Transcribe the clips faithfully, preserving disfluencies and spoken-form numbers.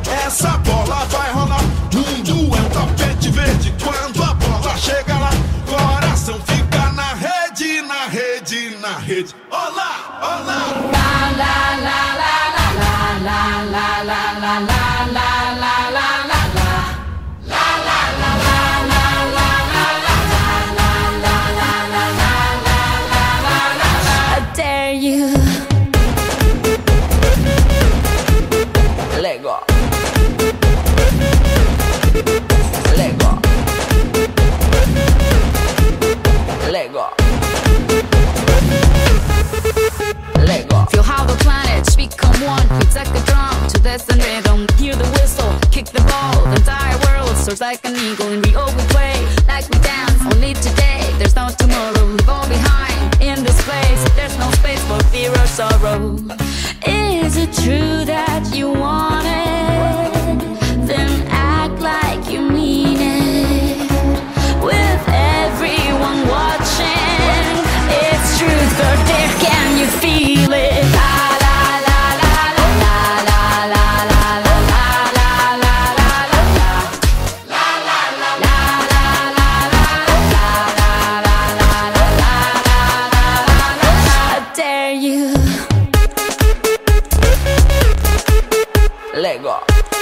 essa bola vai rolar. Mundo é um tapete verde, quando a bola chega lá, coração fica na rede, na rede, na rede. Olá, olá. La la la la la la la la la la la la la la. Lego. Lego. Lego. Lego. Feel how the planets become one. It's like a drum to this and rhythm. Hear the whistle, kick the ball. The entire world soars like an eagle. And we all we play like we dance. Only today, there's no tomorrow. We fall behind in this place. There's no space for fear or sorrow. Is it true that you want it? Then act like you mean it. With everyone watching, it's truth or dare, can you feel it? La la la la la la la la la la la la la. La la la la la la la la la la. I dare you. Lego.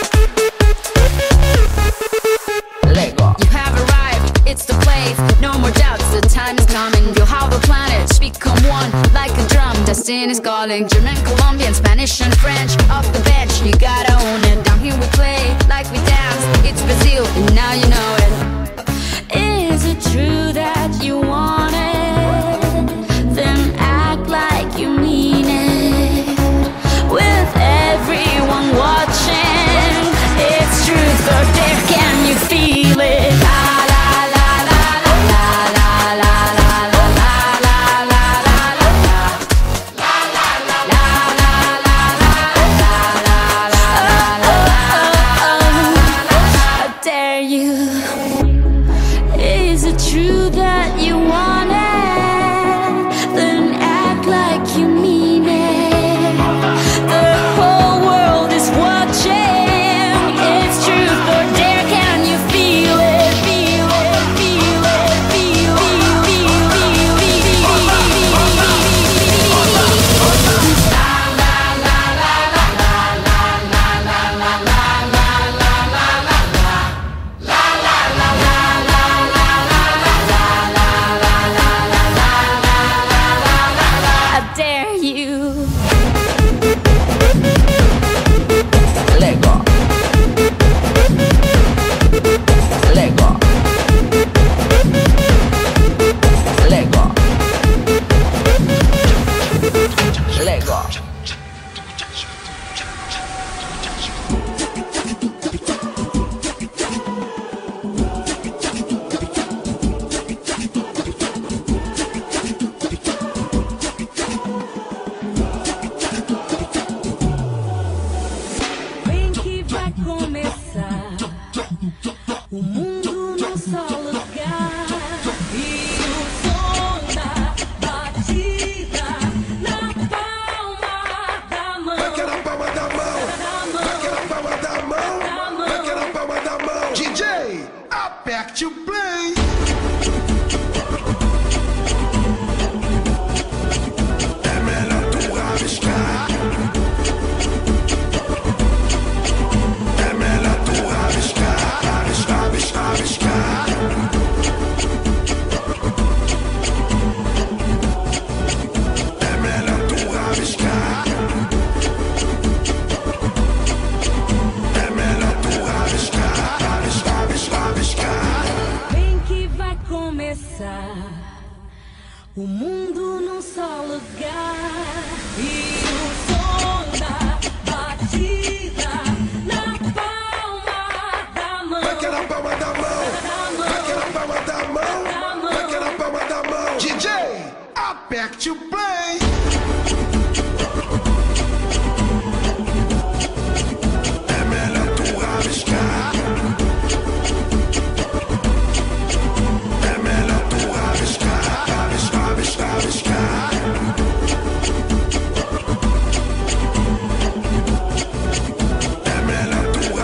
Lego. You have arrived, it's the place. No more doubts, the time is coming. Feel how the planets become one, like a drum. Destiny's calling. German, Colombian, Spanish and French. Off the bench, you gotta own it. Down here we play like we dance. It's Brazil, and now you know it. Is it true that you want it? Then act like you mean it. With everyone watching, it's truth or dare, can you feel it? La la la la la la la la la la la la la la. La la la la la la la la la. I dare you. Is it true that you want it? Then act like you mean it. The whole world is watching. It's truth or dare, can you feel it? Feel it, feel it, feel it, feel it, feel it. La la la la la la la la la la la la la la la. La la la la la la la la la la la la. I dare you. Lego. Lego. Lego. Lego. Vem que vai começar. O mundo num só lugar. E o som da batida na palma da mão. Vai que é na palma da mão. Vai que é na palma da mão. Vai que é na palma da mão. D J, aperte o play. É melhor tu arriscar. É melhor tu arriscar. Arriscar, arriscar, arriscar. É melhor tu arriscar. É melhor tu arriscar. Arriscar, arriscar, arriscar. Vem que vai começar. O mundo num só lugar. E o som da batida na palma da mão. Vai que é na palma da mão. Vai que é na palma da mão. Vai que é na palma da mão. D J, aperte o play. É melhor tu arriscar. É melhor tu arriscar. Arriscar, arriscar, arriscar. É melhor tu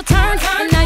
your turn. And now